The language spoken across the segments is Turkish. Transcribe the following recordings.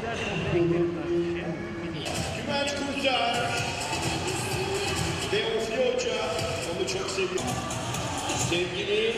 Güvenç Kurtar, Teofi Hoca, onu çok seviyorum. Sevgili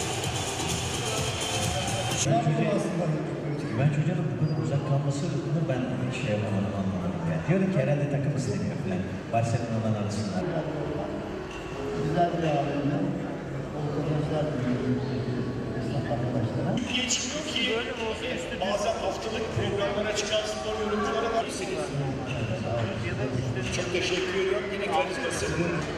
Güvenç Hoca'nın bu kadar uzak kalmasını ben hiç şey yapamadım, anlamadım. Yani. Diyorum ki herhalde takım istemiyor falan. Barcelona'dan arasınlar. Güzel bir AVM. Bol kazançlar diliyoruz esnaf arkadaşlara. geçmiyor ki bazen haftalık programlara çıkan spor yorumcuları var mısınız? Çok teşekkür ediyorum. Yine karizması.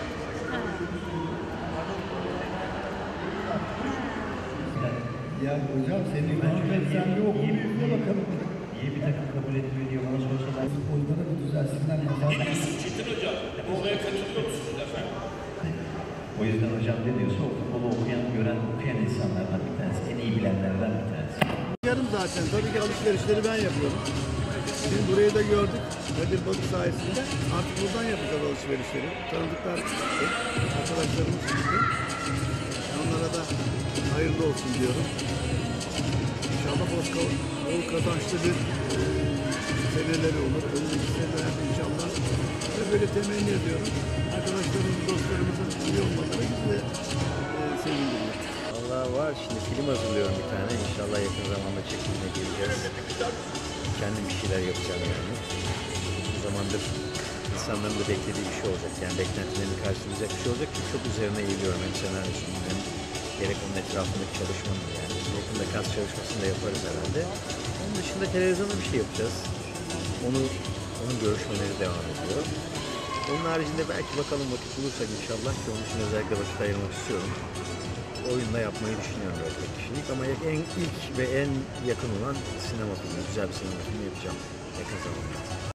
Ya hocam senin sen bir okulu izle bakalım. İyi bir takım kabul etmiyor diyor. Bana sorsalar. Futbolculara bir düzelsinler. Ne diyorsun Çetin Hocam? Bu olaya katılıyor musunuz efendim? O yüzden hocam ne diyorsa o futbolu okuyan, gören, okuyan insanlardan bir tanesi. En iyi bilenlerden bir tanesi. Yarım zaten. Tabii ki alışverişleri ben yapıyorum. Şimdi burayı da gördük. Kadir Balık sayesinde. Artık buradan yapacağız alışverişleri. Tanıdıklar çıktı. Arkadaşlarımız çıktı. Onlara da hayırlı olsun diyorum. İnşallah bol kazançlı bir seneleri olur. Önümüzdeki seneler inşallah. Ve böyle temenni ediyorum. Arkadaşlarımız, dostlarımızın iyi olmaları bizi sevindiriyor. Allah var. Şimdi film hazırlıyorum bir tane. İnşallah yakın zamanda çekimine geleceğiz. Kendim bir şeyler yapacağım yani. Bu zamandır insanların da beklediği bir şey olacak. Yani beklentilerini karşılayacak bir şey olacak ki çok üzerine eğiliyorum hem senaryosunun hem gerek onun etrafındaki çalışmanın yani. Yakında kas çalışmasını da yaparız herhalde. Onun dışında televizyonda bir şey yapacağız. Onun görüşmeleri devam ediyor. Onun haricinde belki bakalım vakit bulursak inşallah ki onun için özellikle vakit ayırmak istiyorum. Oyunda yapmayı düşünüyorum böyle tek kişilik ama en ilk ve en yakın olan sinema filmi, güzel bir sinema filmi yapacağım yakın zamanda.